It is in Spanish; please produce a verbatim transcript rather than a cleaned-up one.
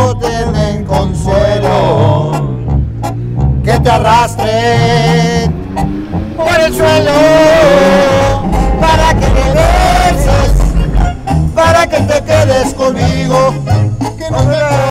no tienen consuelo, que te arrastren por el suelo.